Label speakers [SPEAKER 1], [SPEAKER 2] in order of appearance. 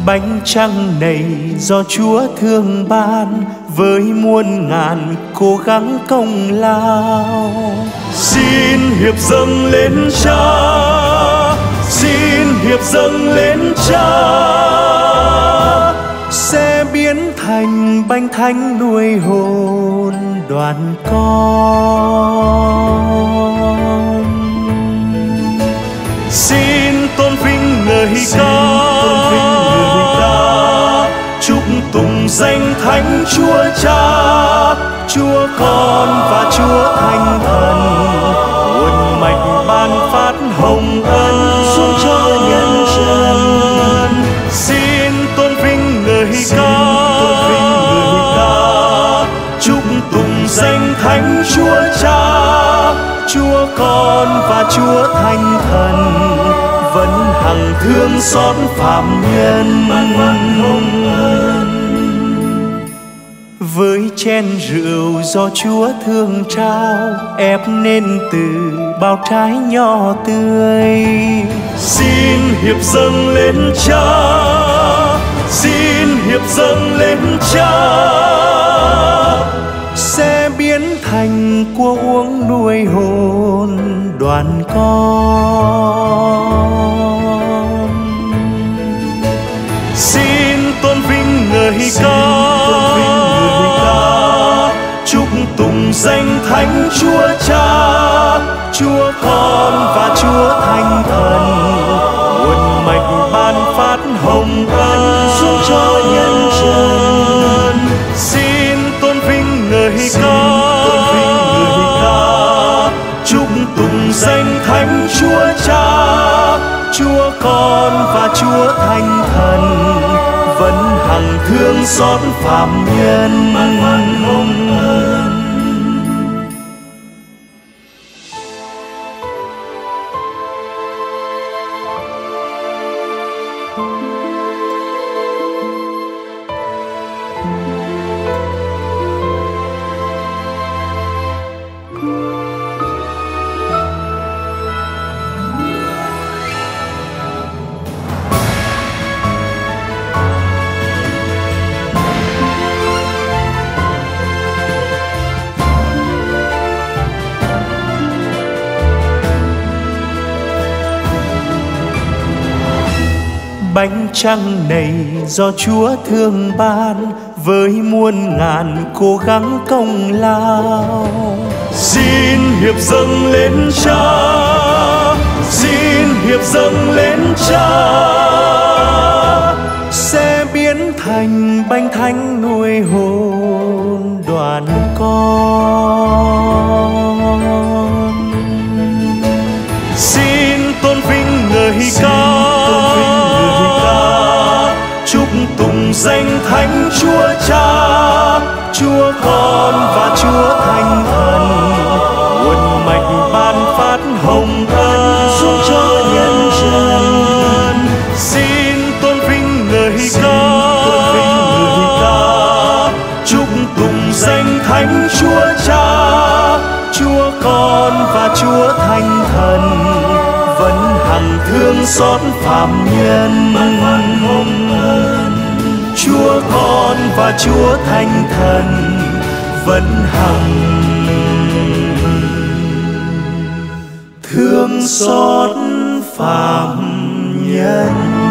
[SPEAKER 1] Bánh trăng này do Chúa thương ban, với muôn ngàn cố gắng công lao. Xin hiệp dâng lên Cha, xin hiệp dâng lên Cha, sẽ biến thành bánh thánh nuôi hồn đoàn con. Xin tôn vinh ngợi ca, chúc tụng danh thánh Chúa Cha, Chúa Con và Chúa Thánh Thần. Nguồn mạch ban phát hồng ân xuống cho nhân dân. Xin tôn vinh ngợi ca, chúc tụng danh thánh Chúa Cha, Chúa Con và Chúa Thánh Thần. Vẫn hằng thương xót phạm nhân. Với chén rượu do Chúa thương trao, ép nên từ bao trái nho tươi. Xin hiệp dâng lên Cha, xin hiệp dâng lên Cha, sẽ biến thành của uống nuôi hồn đoàn con. Xin tôn vinh ngợi ca, chúc tụng danh thánh Chúa Cha, Chúa Con và Chúa Thánh Thần. Nguồn mạch ban phát hồng ân xuống cho nhân dân. Xin tôn vinh ngợi ca, chúc tụng danh thánh Chúa Cha, Chúa Con và Chúa Thánh Thần. Vẫn hằng thương xót phạm nhân. Bánh trăng này do Chúa thương ban, với muôn ngàn cố gắng công lao. Xin hiệp dâng lên Cha, xin hiệp dâng lên Cha, sẽ biến thành bánh thánh nuôi hồn đoàn con. Xin tôn vinh ngợi ca, chúc tụng danh thánh Chúa Cha, Chúa Con và Chúa Thánh Thần. Nguồn mạch ban phát hồng ân xuống cho nhân dân. Xin tôn vinh ngợi ca, chúc tụng danh thánh Chúa Cha, Chúa Con và Chúa Thánh Thần. Vẫn hằng thương xót phạm nhân. Chúa Con và Chúa Thánh Thần vẫn hằng thương xót phạm nhân.